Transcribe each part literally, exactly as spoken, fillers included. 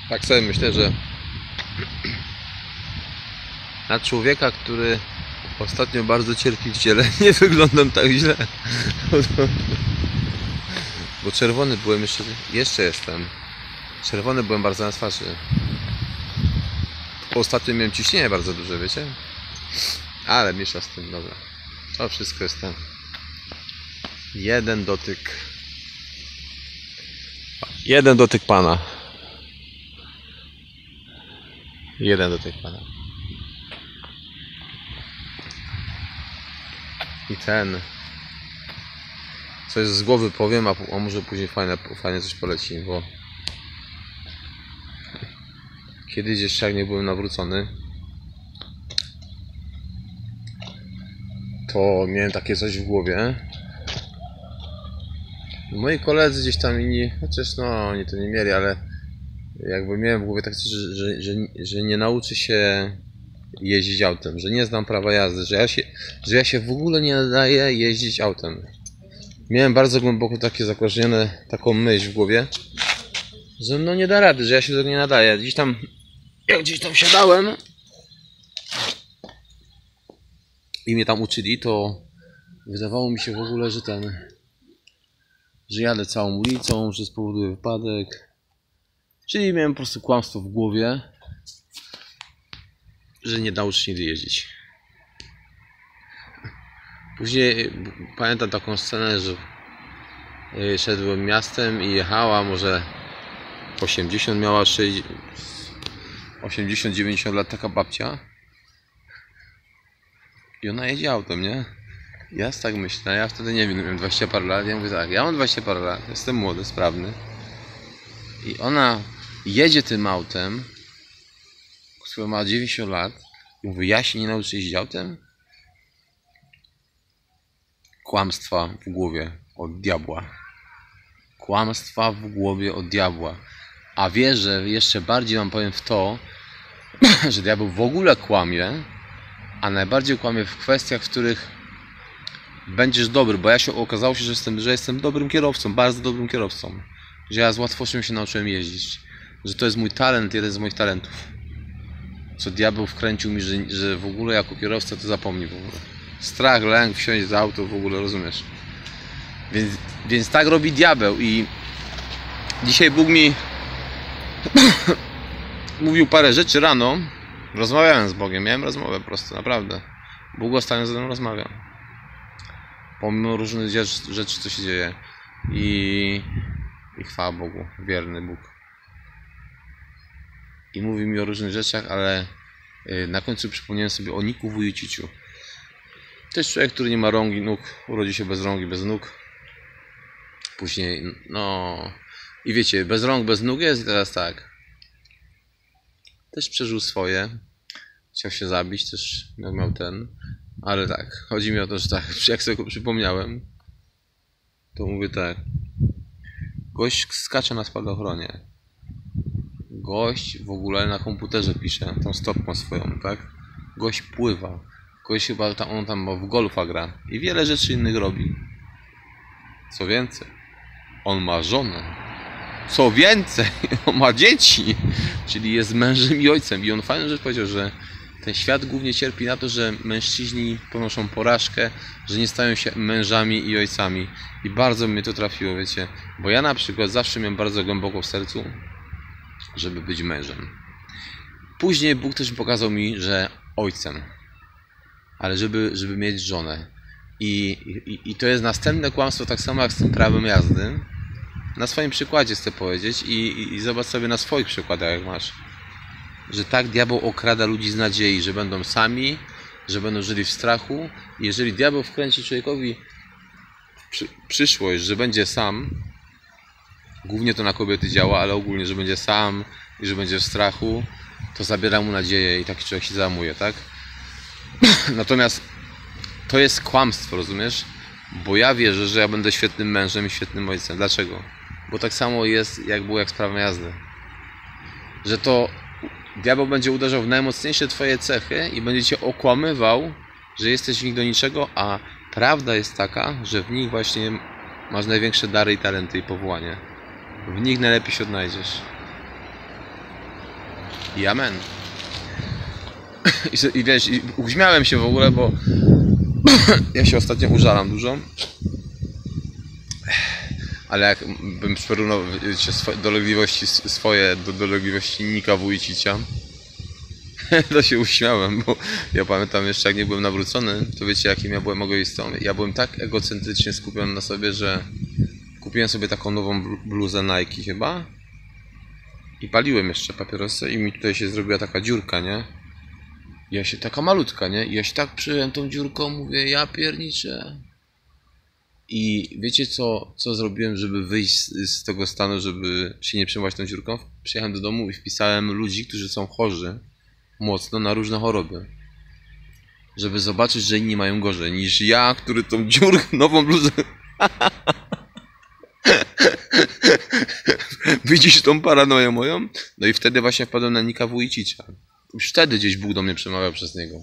Tak sobie myślę, że na człowieka, który ostatnio bardzo cierpi w ciele, nie wyglądam tak źle. Bo czerwony byłem jeszcze, jeszcze jestem. Czerwony byłem bardzo na twarzy. Ostatnio miałem ciśnienie bardzo duże, wiecie? Ale miesza z tym, dobra. To wszystko jest ten. Jeden dotyk. Jeden dotyk pana. Jeden dotyk pana. I ten. Coś z głowy powiem, a, a może później fajne, fajnie coś poleci, bo kiedyś jeszcze jak nie byłem nawrócony, to miałem takie coś w głowie. Moi koledzy gdzieś tam inni, chociaż no oni to nie mieli, ale jakby miałem w głowie tak coś, że, że, że, że nie nauczy się jeździć autem, że nie znam prawa jazdy, że ja się, że ja się w ogóle nie nadaję jeździć autem. Miałem bardzo głęboko takie zakorzenione, taką myśl w głowie, że no nie da rady, że ja się do tego nie nadaję. Gdzieś tam, jak gdzieś tam siadałem i mnie tam uczyli, to wydawało mi się w ogóle, że ten, że jadę całą ulicą, że spowoduje wypadek. Czyli miałem po prostu kłamstwo w głowie, że nie nauczę się nigdy jeździć. Później pamiętam taką scenę, że szedłem miastem i jechała, może osiemdziesiąt miała, osiemdziesiąt dziewięćdziesiąt lat taka babcia. I ona jedzie autem, nie? Ja tak myślę, ja wtedy nie wiem, miałem dwadzieścia parę lat, ja mówię tak, ja mam dwadzieścia parę lat, jestem młody, sprawny. I ona jedzie tym autem, która ma dziewięćdziesiąt lat, i mówi, ja się nie nauczę jeździć autem? Kłamstwa w głowie od diabła. Kłamstwa w głowie od diabła. A wierzę, jeszcze bardziej wam powiem w to, że diabeł w ogóle kłamie, a najbardziej kłamie w kwestiach, w których będziesz dobry, bo ja się okazało się, że jestem, że jestem dobrym kierowcą, bardzo dobrym kierowcą. Że ja z łatwością się nauczyłem jeździć. Że to jest mój talent, jeden z moich talentów. Co diabeł wkręcił mi, że, że w ogóle jako kierowca to zapomnij w ogóle. Strach, lęk, wsiąść z auto, w ogóle rozumiesz. Więc, więc tak robi diabeł i dzisiaj Bóg mi mówił parę rzeczy rano. Rozmawiałem z Bogiem, miałem rozmowę po prostu, naprawdę. Bóg ostatnio ze mną rozmawiał. Pomimo różnych rzeczy, co się dzieje. I, i chwała Bogu, wierny Bóg. I mówi mi o różnych rzeczach, ale na końcu przypomniałem sobie o Niku Wójciciu. To jest człowiek, który nie ma rąk i nóg, urodził się bez rąk i bez nóg. Później, no... I wiecie, bez rąk, bez nóg jest i teraz tak. Też przeżył swoje. Chciał się zabić, też miał ten. Ale tak, chodzi mi o to, że tak, jak sobie go przypomniałem, to mówię tak. Gość skacze na spadochronie. Gość w ogóle na komputerze pisze, tą stopką swoją, tak? Gość pływa. Gość chyba tam, on tam w golfa gra. I wiele rzeczy innych robi. Co więcej, on ma żonę. Co więcej, on ma dzieci. Czyli jest mężem i ojcem. I on fajną rzecz powiedział, że ten świat głównie cierpi na to, że mężczyźni ponoszą porażkę, że nie stają się mężami i ojcami. I bardzo mnie to trafiło, wiecie. Bo ja na przykład zawsze miałem bardzo głęboko w sercu, żeby być mężem. Później Bóg też pokazał mi, że ojcem. Ale żeby, żeby mieć żonę. I, i, I to jest następne kłamstwo, tak samo jak z tym prawem jazdy. Na swoim przykładzie chcę powiedzieć i, i, i zobacz sobie na swoich przykładach, jak masz. Że tak diabeł okrada ludzi z nadziei, że będą sami, że będą żyli w strachu. I jeżeli diabeł wkręci człowiekowi w przy, przyszłość, że będzie sam, głównie to na kobiety działa, ale ogólnie, że będzie sam i że będzie w strachu, to zabiera mu nadzieję i taki człowiek się załamuje, tak? Natomiast to jest kłamstwo, rozumiesz? Bo ja wierzę, że ja będę świetnym mężem i świetnym ojcem. Dlaczego? Bo tak samo jest, jak było jak z prawem jazdy. Że to diabeł będzie uderzał w najmocniejsze twoje cechy i będzie cię okłamywał, że jesteś w nich do niczego, a prawda jest taka, że w nich właśnie masz największe dary i talenty i powołanie. W nich najlepiej się odnajdziesz. I amen. I, i wiesz, i uśmiałem się w ogóle, bo ja się ostatnio użalam dużo. Ale jak bym przyrównał dolegliwości swoje do dolegliwości Nika Wójcicia, to się uśmiałem, bo ja pamiętam jeszcze, jak nie byłem nawrócony, to wiecie, jakim ja byłem egoistą. Ja byłem tak egocentrycznie skupiony na sobie, że kupiłem sobie taką nową bluzę Nike chyba i paliłem jeszcze papierosy i mi tutaj się zrobiła taka dziurka, nie? I ja się, taka malutka, nie? I ja się tak przyjąłem tą dziurką, mówię, ja pierniczę. I wiecie co, co zrobiłem, żeby wyjść z, z tego stanu, żeby się nie przejmować tą dziurką? Przyjechałem do domu i wpisałem ludzi, którzy są chorzy mocno na różne choroby. Żeby zobaczyć, że inni mają gorzej niż ja, który tą dziurkę, nową bluzę... Widzisz tą paranoję moją? No i wtedy właśnie wpadłem na Nika Wójcicia. Już wtedy gdzieś Bóg do mnie przemawiał przez niego.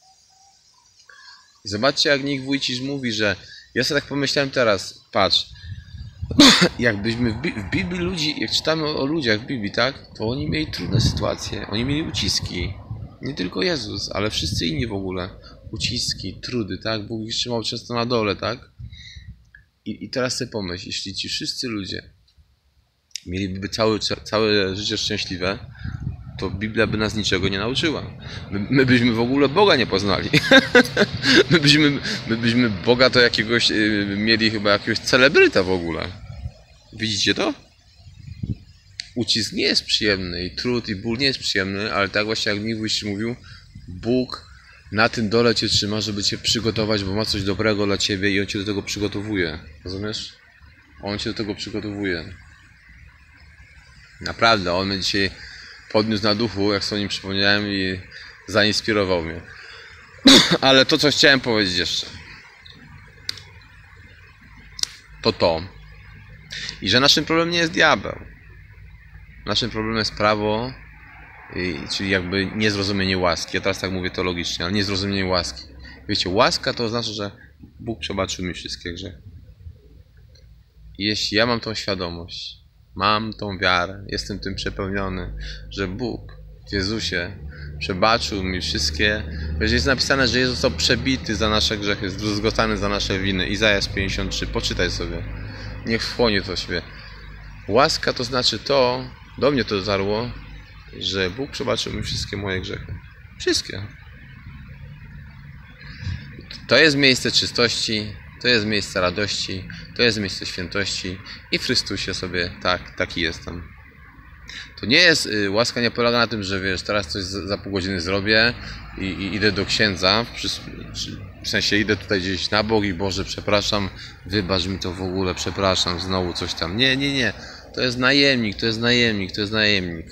I zobaczcie, jak Nik Wójcic mówi, że... Ja sobie tak pomyślałem teraz, patrz, jakbyśmy w, Bi w Biblii ludzi, jak czytamy o ludziach w Biblii, tak, to oni mieli trudne sytuacje, oni mieli uciski. Nie tylko Jezus, ale wszyscy inni w ogóle. Uciski, trudy, tak, Bóg ich trzymał często na dole, tak. I, i teraz sobie pomyśl, jeśli ci wszyscy ludzie mieliby całe, całe życie szczęśliwe, to Biblia by nas niczego nie nauczyła. My, my byśmy w ogóle Boga nie poznali. my, byśmy, my byśmy Boga to jakiegoś, yy, mieli chyba jakiegoś celebryta w ogóle. Widzicie to? Ucisk nie jest przyjemny i trud i ból nie jest przyjemny, ale tak właśnie jak Miłość mówił, Bóg na tym dole cię trzyma, żeby cię przygotować, bo ma coś dobrego dla ciebie i On cię do tego przygotowuje. Rozumiesz? On cię do tego przygotowuje. Naprawdę, On mnie dzisiaj podniósł na duchu, jak sobie o nim przypomniałem i zainspirował mnie. Ale to, co chciałem powiedzieć jeszcze, to to, i że naszym problemem nie jest diabeł. Naszym problemem jest prawo, czyli jakby niezrozumienie łaski. Ja teraz tak mówię teologicznie, ale niezrozumienie łaski. Wiecie, łaska to oznacza, że Bóg przebaczył mi wszystkie grzechy. I jeśli ja mam tą świadomość, mam tą wiarę, jestem tym przepełniony, że Bóg w Jezusie przebaczył mi wszystkie. Jest napisane, że Jezus został przebity za nasze grzechy, zdruzgotany za nasze winy. Izajasz pięćdziesiąt trzy, poczytaj sobie. Niech wchłonie to sobie. Łaska to znaczy to, do mnie to dotarło, że Bóg przebaczył mi wszystkie moje grzechy. Wszystkie. To jest miejsce czystości, to jest miejsce radości, to jest miejsce świętości i w Chrystusie sobie tak, taki jestem. To nie jest, y, łaska nie polega na tym, że wiesz, teraz coś za, za pół godziny zrobię i, i idę do księdza, w, w sensie idę tutaj gdzieś na bok i Boże, przepraszam, wybacz mi to w ogóle, przepraszam, znowu coś tam. Nie, nie, nie. To jest najemnik, to jest najemnik, to jest najemnik.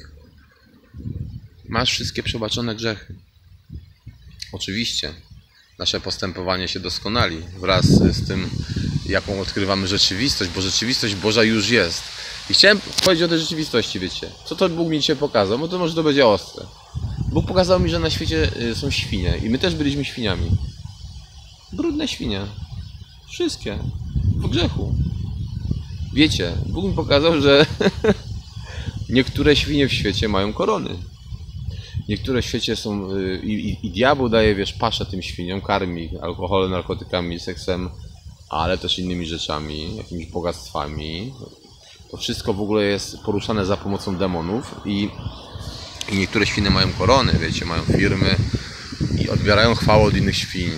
Masz wszystkie przebaczone grzechy. Oczywiście. Nasze postępowanie się doskonali wraz z tym, jaką odkrywamy rzeczywistość, bo rzeczywistość Boża już jest. I chciałem powiedzieć o tej rzeczywistości, wiecie. Co to Bóg mi dzisiaj pokazał? Bo to może to będzie ostre. Bóg pokazał mi, że na świecie są świnie i my też byliśmy świniami. Brudne świnie. Wszystkie. W grzechu. Wiecie, Bóg mi pokazał, że niektóre świnie w świecie mają korony. Niektóre w świecie są i, i, i diabeł daje, wiesz, paszę tym świniom, karmi ich alkoholem, narkotykami, seksem, ale też innymi rzeczami, jakimiś bogactwami. To wszystko w ogóle jest poruszane za pomocą demonów i, i niektóre świnie mają korony, wiecie, mają firmy i odbierają chwałę od innych świń.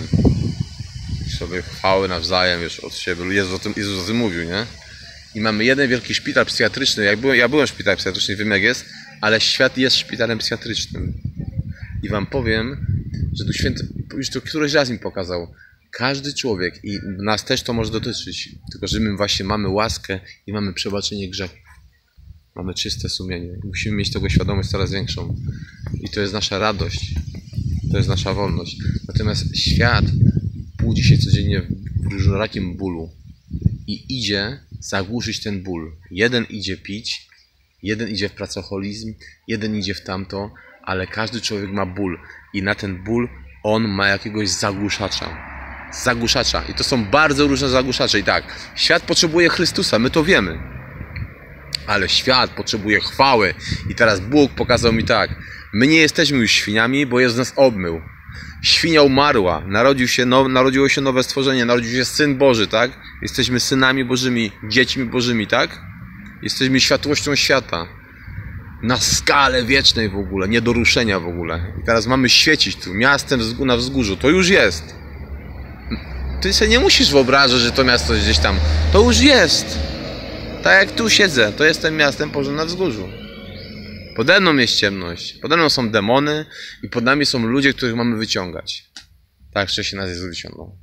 I sobie chwały nawzajem, wiesz, od siebie. Jezus o tym, Jezus o tym mówił, nie? I mamy jeden wielki szpital psychiatryczny. Jak byłem, ja byłem w szpitalu psychiatrycznym, wiem jak jest, ale świat jest szpitalem psychiatrycznym. I wam powiem, że tu święty, już to któryś raz mi pokazał, każdy człowiek, i nas też to może dotyczyć, tylko że my właśnie mamy łaskę i mamy przebaczenie grzechów. Mamy czyste sumienie. Musimy mieć tego świadomość coraz większą. I to jest nasza radość. To jest nasza wolność. Natomiast świat budzi się codziennie w różnorakim bólu i idzie zagłuszyć ten ból. Jeden idzie pić, jeden idzie w pracoholizm, jeden idzie w tamto, ale każdy człowiek ma ból i na ten ból on ma jakiegoś zagłuszacza. Zagłuszacza. I to są bardzo różne zagłuszacze. I tak, świat potrzebuje Chrystusa, my to wiemy. Ale świat potrzebuje chwały. I teraz Bóg pokazał mi tak. My nie jesteśmy już świniami, bo Jezus nas obmył. Świnia umarła, narodził się now, narodziło się nowe stworzenie, narodził się Syn Boży, tak? Jesteśmy synami Bożymi, dziećmi Bożymi, tak? Jesteśmy światłością świata. Na skalę wiecznej w ogóle, nie do ruszenia w ogóle. I teraz mamy świecić tu, miastem na wzgórzu. To już jest. Ty sobie nie musisz wyobrażać, że to miasto jest gdzieś tam. To już jest. Tak jak tu siedzę, to jestem miastem położonym na wzgórzu. Pode mną jest ciemność, pode mną są demony i pod nami są ludzie, których mamy wyciągać. Tak wcześniej nas Jezus wyciągnął.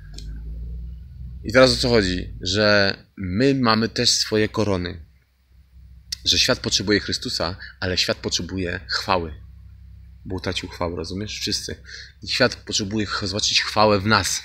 I teraz o co chodzi? Że my mamy też swoje korony. Że świat potrzebuje Chrystusa, ale świat potrzebuje chwały. Bo utracił chwałę, rozumiesz? Wszyscy. I świat potrzebuje zobaczyć chwałę w nas.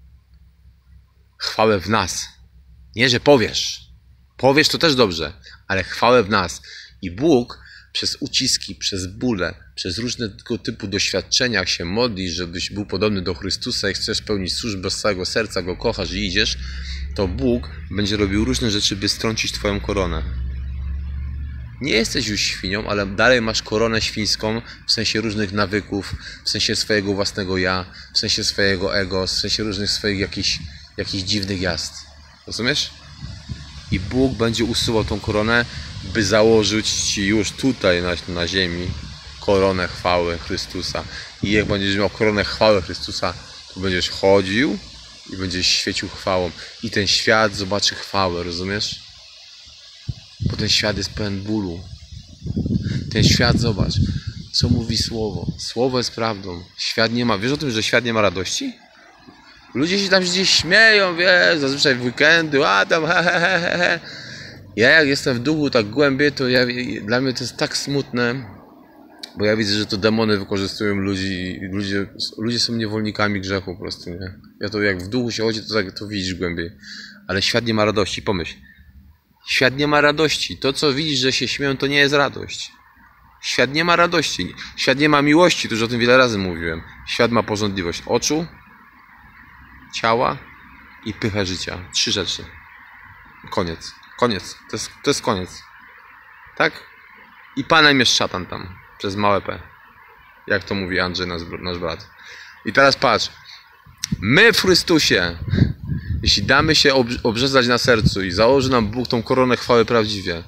Chwałę w nas. Nie, że powiesz. Powiesz to też dobrze, ale chwałę w nas. I Bóg przez uciski, przez bóle, przez różnego typu doświadczenia się modli, żebyś był podobny do Chrystusa i chcesz spełnić służbę z całego serca, Go kochasz i idziesz, to Bóg będzie robił różne rzeczy, by strącić twoją koronę. Nie jesteś już świnią, ale dalej masz koronę świńską w sensie różnych nawyków, w sensie swojego własnego ja, w sensie swojego ego, w sensie różnych swoich jakichś, jakichś dziwnych jazd. Rozumiesz? I Bóg będzie usuwał tą koronę, by założyć ci już tutaj na, na ziemi koronę chwały Chrystusa. I jak będziesz miał koronę chwały Chrystusa, to będziesz chodził i będziesz świecił chwałą. I ten świat zobaczy chwałę, rozumiesz? Bo ten świat jest pełen bólu. Ten świat, zobacz, co mówi Słowo. Słowo jest prawdą. Świat nie ma... Wiesz o tym, że świat nie ma radości? Ludzie się tam gdzieś śmieją, wiesz, zazwyczaj w weekendy, a tam he, he, he, he. Ja jak jestem w duchu tak głębiej, to ja, dla mnie to jest tak smutne, bo ja widzę, że to demony wykorzystują ludzi i ludzie, ludzie są niewolnikami grzechu po prostu, nie? Ja to jak w duchu się chodzi, to tak to widzisz głębiej. Ale świat nie ma radości, pomyśl. Świat nie ma radości. To, co widzisz, że się śmieją, to nie jest radość. Świat nie ma radości. Świat nie ma miłości, to już o tym wiele razy mówiłem. Świat ma pożądliwość oczu, ciała i pychę życia. Trzy rzeczy. Koniec. Koniec. To jest, to jest koniec. Tak? I Panem jest szatan tam. Przez małe P. Jak to mówi Andrzej, nasz, nasz brat. I teraz patrz. My w Chrystusie, jeśli damy się obrzezać na sercu i założy nam Bóg tą koronę chwały prawdziwie,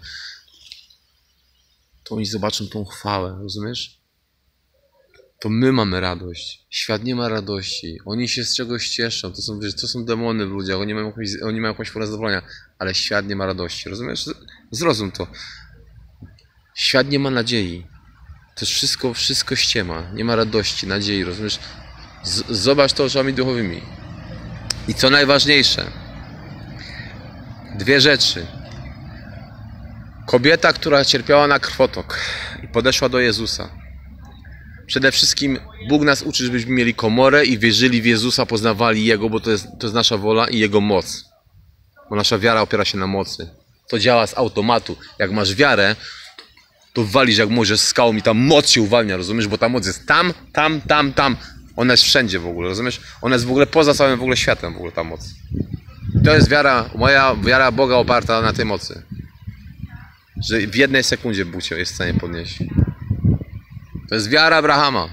to oni zobaczą tą chwałę. Rozumiesz? To my mamy radość. Świat nie ma radości. Oni się z czegoś cieszą. To są, wiesz, to są demony w ludziach. Oni mają jakąś, oni mają jakąś formę zadowolenia. Ale świat nie ma radości. Rozumiesz? Zrozum to. Świat nie ma nadziei. To jest wszystko, wszystko ściema. Nie ma radości, nadziei. Rozumiesz? Z, zobacz to oczami duchowymi. I co najważniejsze. Dwie rzeczy. Kobieta, która cierpiała na krwotok i podeszła do Jezusa. Przede wszystkim Bóg nas uczy, żebyśmy mieli komorę i wierzyli w Jezusa, poznawali Jego, bo to jest, to jest nasza wola i Jego moc. Bo nasza wiara opiera się na mocy. To działa z automatu. Jak masz wiarę, to walisz jak możesz skałą i ta moc się uwalnia, rozumiesz? Bo ta moc jest tam, tam, tam, tam. Ona jest wszędzie w ogóle, rozumiesz? Ona jest w ogóle poza całym w ogóle światem, w ogóle ta moc. To jest wiara, moja wiara Boga oparta na tej mocy. Że w jednej sekundzie Bóg cię jest w stanie podnieść. To jest wiara Abrahama.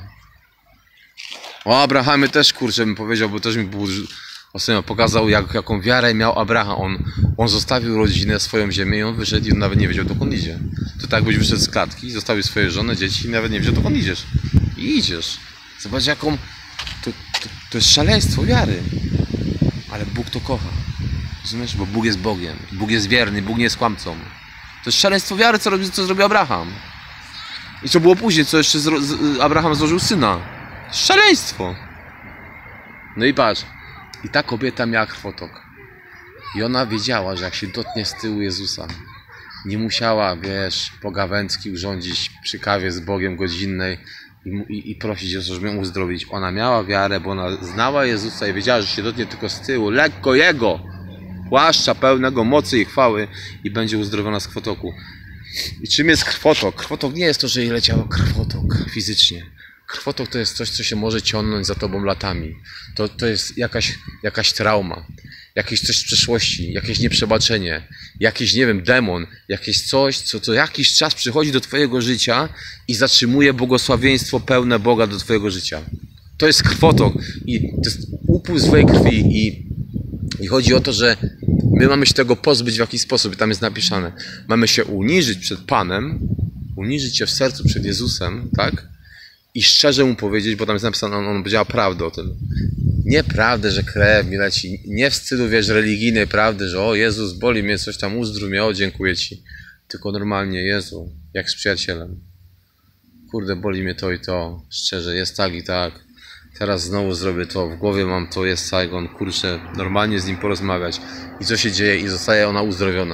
O Abrahamie też, kurczę, bym powiedział, bo też mi Bóg ostatnio pokazał, jak, jaką wiarę miał Abraham. On, on zostawił rodzinę, swoją ziemię i on wyszedł i on nawet nie wiedział, dokąd idzie. To tak byś wyszedł z klatki, zostawił swoje żony, dzieci i nawet nie wiedział, dokąd idziesz. I idziesz. Zobacz, jaką... To, to, to jest szaleństwo wiary. Ale Bóg to kocha. Rozumiesz? Bo Bóg jest Bogiem. Bóg jest wierny, Bóg nie jest kłamcą. To jest szaleństwo wiary, co, robi, co zrobił Abraham. I co było później, co jeszcze zro, z, Abraham złożył syna. Szaleństwo. No i patrz. I ta kobieta miała krwotok. I ona wiedziała, że jak się dotknie z tyłu Jezusa, nie musiała, wiesz, pogawęcki urządzić przy kawie z Bogiem godzinnej i, i, i prosić Jezusa, żeby ją uzdrowić. Ona miała wiarę, bo ona znała Jezusa i wiedziała, że się dotknie tylko z tyłu, lekko Jego, płaszcza pełnego mocy i chwały i będzie uzdrowiona z krwotoku. I czym jest krwotok? Krwotok nie jest to, że jej leciało krwotok fizycznie. Krwotok to jest coś, co się może ciągnąć za tobą latami. To, to jest jakaś, jakaś trauma. jakieś coś z przeszłości, jakieś nieprzebaczenie, jakiś, nie wiem, demon, jakieś coś, co co jakiś czas przychodzi do twojego życia i zatrzymuje błogosławieństwo pełne Boga do twojego życia. To jest krwotok i to jest upływ złej krwi i, i chodzi o to, że my mamy się tego pozbyć w jakiś sposób, tam jest napisane. Mamy się uniżyć przed Panem, uniżyć się w sercu przed Jezusem, tak? I szczerze Mu powiedzieć, bo tam jest napisane, on, on powiedział prawdę o tym. Nie prawdę, że krew mi leci, nie w stylu, wiesz, religijnej prawdy, że o Jezus, boli mnie, coś tam, uzdrów mnie, o dziękuję Ci. Tylko normalnie, Jezu, jak z przyjacielem. Kurde, boli mnie to i to, szczerze, jest tak i tak. Teraz znowu zrobię to, w głowie mam to, jest Saigon, kurczę, normalnie z nim porozmawiać. I co się dzieje? I zostaje ona uzdrowiona.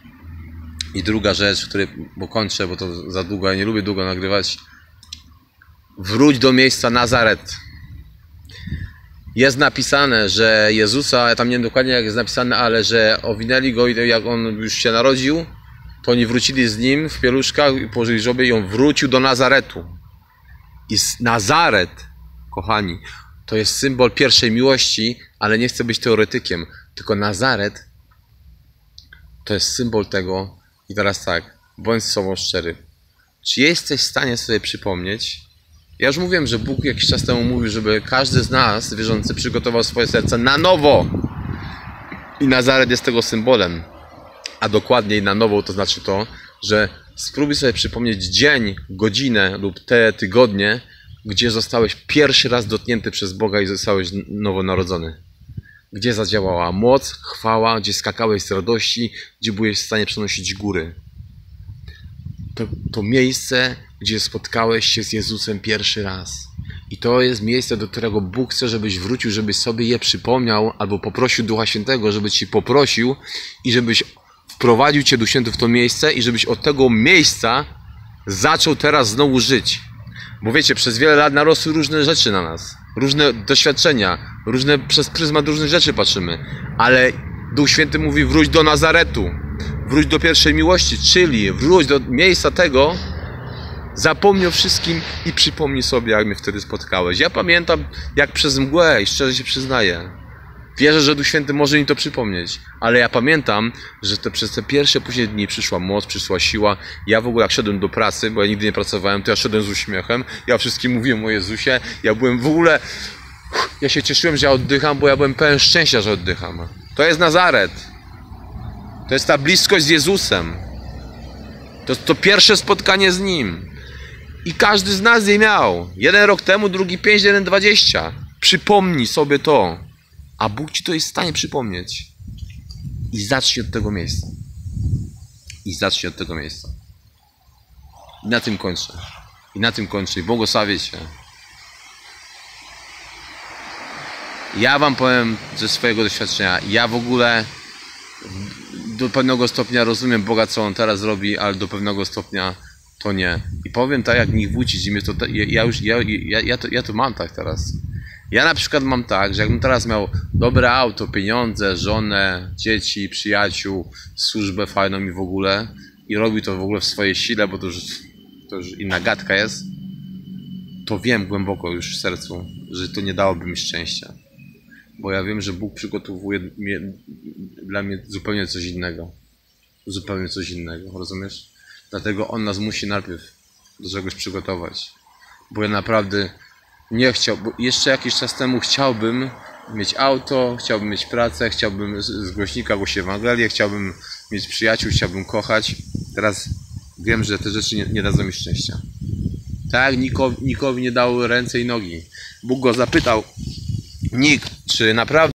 I druga rzecz, której, bo kończę, bo to za długo, ja nie lubię długo nagrywać. Wróć do miejsca Nazaret. Jest napisane, że Jezusa, ja tam nie wiem dokładnie jak jest napisane, ale że owinęli go i jak on już się narodził, to oni wrócili z nim w pieluszkach i położyli żoby i on wrócił do Nazaretu. I Nazaret, kochani, to jest symbol pierwszej miłości, ale nie chcę być teoretykiem, tylko Nazaret to jest symbol tego. I teraz tak, bądź z sobą szczery. Czy jesteś w stanie sobie przypomnieć? Ja już mówiłem, że Bóg jakiś czas temu mówił, żeby każdy z nas, wierzący, przygotował swoje serce na nowo. I Nazaret jest tego symbolem. A dokładniej na nowo to znaczy to, że spróbuj sobie przypomnieć dzień, godzinę lub te tygodnie, gdzie zostałeś pierwszy raz dotknięty przez Boga i zostałeś nowonarodzony. Gdzie zadziałała moc, chwała, gdzie skakałeś z radości, gdzie byłeś w stanie przenosić góry. To, to miejsce, gdzie spotkałeś się z Jezusem pierwszy raz. I to jest miejsce, do którego Bóg chce, żebyś wrócił, żebyś sobie je przypomniał, albo poprosił Ducha Świętego, żeby ci poprosił i żebyś wprowadził cię Duch Święty w to miejsce i żebyś od tego miejsca zaczął teraz znowu żyć. Bo wiecie, przez wiele lat narosły różne rzeczy na nas. Różne doświadczenia, różne, przez pryzmat różnych rzeczy patrzymy. Ale Duch Święty mówi, wróć do Nazaretu. Wróć do pierwszej miłości, czyli wróć do miejsca tego, zapomnij o wszystkim i przypomnij sobie, jak mnie wtedy spotkałeś. Ja pamiętam, jak przez mgłę i szczerze się przyznaję. Wierzę, że Duch Święty może mi to przypomnieć, ale ja pamiętam, że te, przez te pierwsze później dni przyszła moc, przyszła siła. Ja w ogóle jak szedłem do pracy, bo ja nigdy nie pracowałem, to ja szedłem z uśmiechem, ja wszystkim mówiłem o Jezusie, ja byłem w ogóle, ja się cieszyłem, że ja oddycham, bo ja byłem pełen szczęścia, że oddycham. To jest Nazaret. To jest ta bliskość z Jezusem. To jest to pierwsze spotkanie z Nim. I każdy z nas je miał. Jeden rok temu, drugi pięć, jeden dwadzieścia. Przypomnij sobie to. A Bóg ci to jest w stanie przypomnieć. I zacznij od tego miejsca. I zacznij od tego miejsca. I na tym kończę. I na tym kończę. I błogosławię Cię. Ja wam powiem ze swojego doświadczenia. Ja w ogóle do pewnego stopnia rozumiem Boga, co On teraz robi, ale do pewnego stopnia to nie. I powiem tak, jak niech wójci mnie to, ja już, ja, ja, ja, to, ja to mam tak teraz. Ja na przykład mam tak, że jakbym teraz miał dobre auto, pieniądze, żonę, dzieci, przyjaciół, służbę fajną i w ogóle i robi to w ogóle w swojej sile, bo to już, to już inna gadka jest, to wiem głęboko już w sercu, że to nie dałoby mi szczęścia. Bo ja wiem, że Bóg przygotowuje mnie, dla mnie zupełnie coś innego. Zupełnie coś innego, rozumiesz? Dlatego On nas musi najpierw do czegoś przygotować. Bo ja naprawdę nie chciał, bo jeszcze jakiś czas temu chciałbym mieć auto, chciałbym mieć pracę, chciałbym z głośnika głosić Ewangelię, chciałbym mieć przyjaciół, chciałbym kochać. Teraz wiem, że te rzeczy nie, nie dadzą mi szczęścia. Tak, nikowi, nikowi nie dał ręce i nogi. Bóg go zapytał, Nik, czy naprawdę